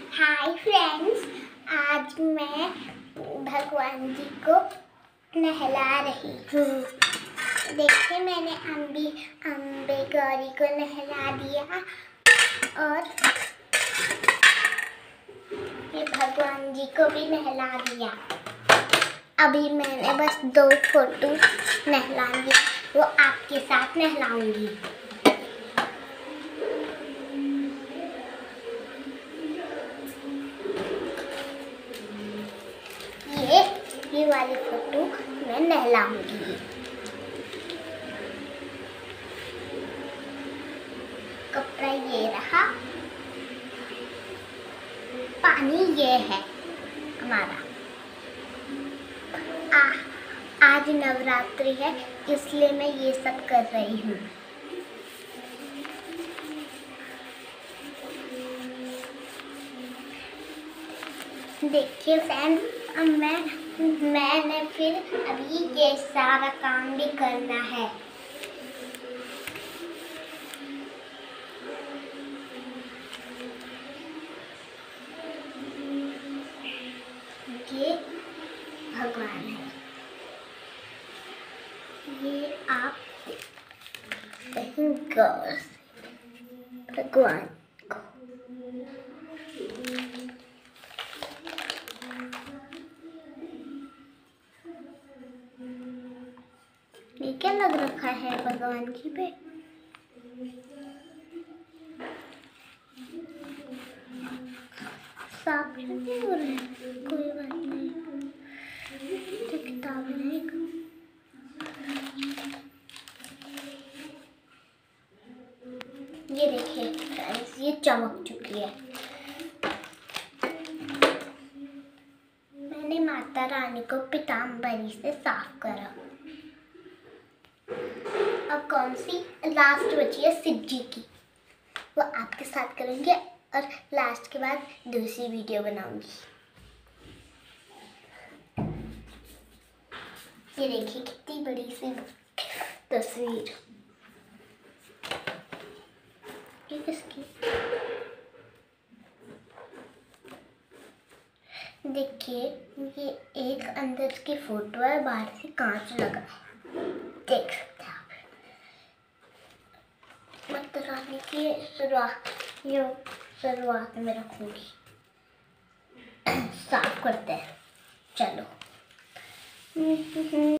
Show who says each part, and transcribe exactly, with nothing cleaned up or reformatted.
Speaker 1: Hi friends, आज मैं भगवान जी को नहला रही हूँ। देखिए, मैंने अम्बी अम्बे गौरी को नहला दिया और ये भगवान जी को भी नहला दिया। अभी मैंने बस दो फोटो नहला दी, वो आपके साथ नहलाऊंगी। ये ये वाली फोटो मैं नहलाऊंगी। कपड़ा ये रहा, पानी ये है हमारा। आ, आज नवरात्रि है, इसलिए मैं ये सब कर रही हूँ। देखिए फ्रेंड, मैं मैंने फिर अभी ये सारा काम भी करना है। ये भगवान है, ये आप कहीं गौर से भगवान को ये क्या लग रखा है भगवान की पे? साफ नहीं हो रहा है, कोई बात नहीं। तो किताब नहीं, ये देखिए फ्रेंड्स, ये चमक चुकी है। मैंने माता रानी को पीताम्बरी से साफ करा। अब कौन सी लास्ट बची है शिव जी की, वो आपके साथ करेंगे और लास्ट के बाद दूसरी वीडियो बनाऊंगी। ये देखिए कितनी बड़ी सी तस्वीर। ये किसकी? देखिए, ये एक अंदर की फोटो है, बाहर से कांच लगा, देख सकते हैं आप। माता रानी की शुरुआत यो शुरुआत में रखूंगी। साफ करते हैं, चलो।